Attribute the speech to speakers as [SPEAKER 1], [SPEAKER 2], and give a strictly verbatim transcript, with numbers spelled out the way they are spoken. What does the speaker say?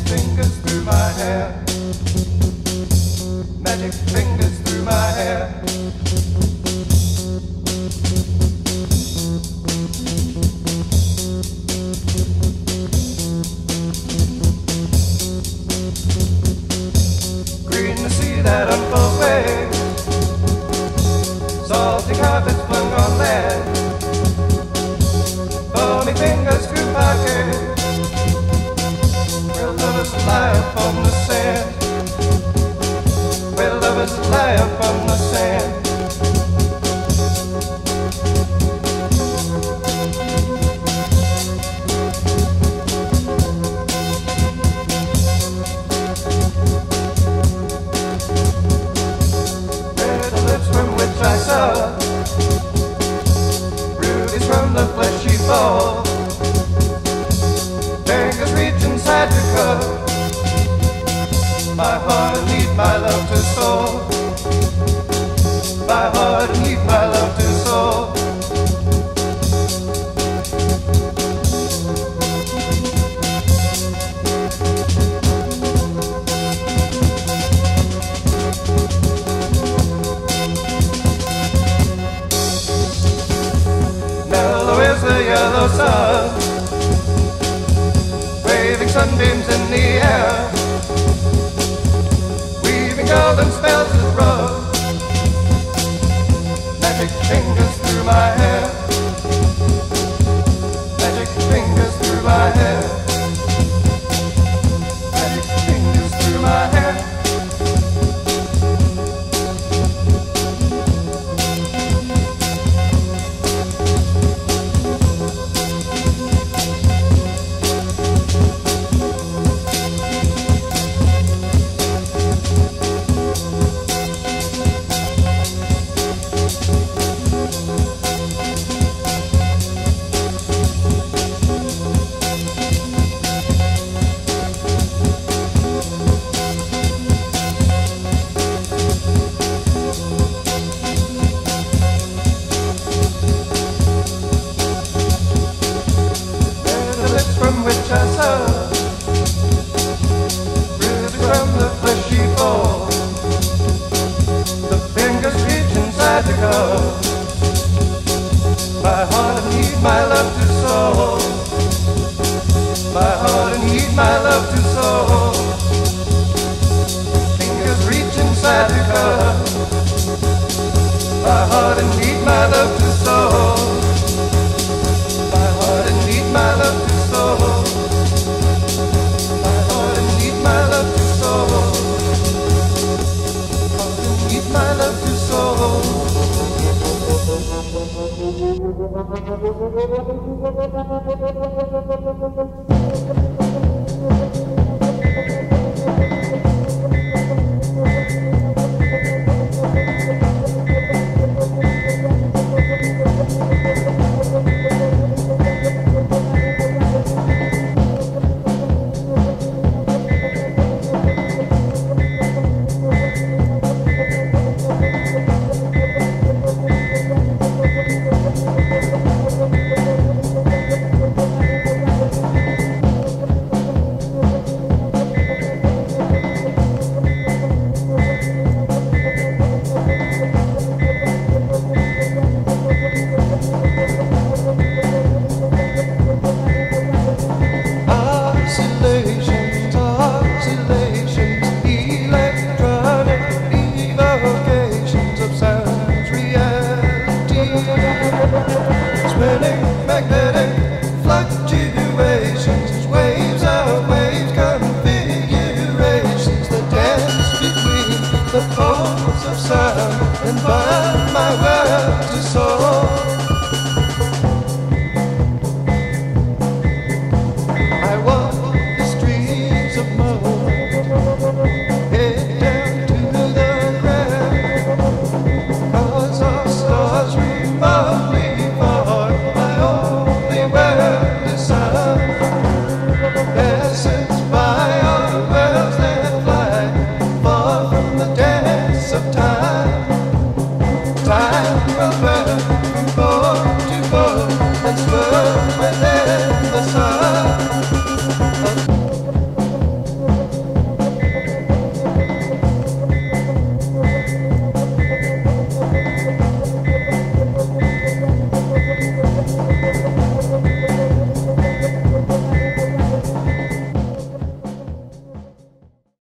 [SPEAKER 1] fingers through my hair. Magic fingers through my hair. Green to see that unfold way. Salty carpets flung on land. Foamy fingers through my hair. Where lovers lie upon the sand. Where lovers lie upon the sand. Where the lips from which I saw rubies from the fleshy ball. Fingers reach inside to cover my heart and need my love to soul. My heart and need my love to soul. Mellow is the yellow sun, waving sunbeams in the air, weaving golden spells of rose. Magic fingers through my hair. Magic fingers through my hair. Magic fingers through my hair. From which I saw rubies from the fleshy ball. The fingers reach inside the cup. My heart need my love to soul. My heart need my love to soul. Fingers reach inside the cup. My heart need my love to soul. My heart need my love to soul. My heart need my love to soul. Heart need my love to soul. Of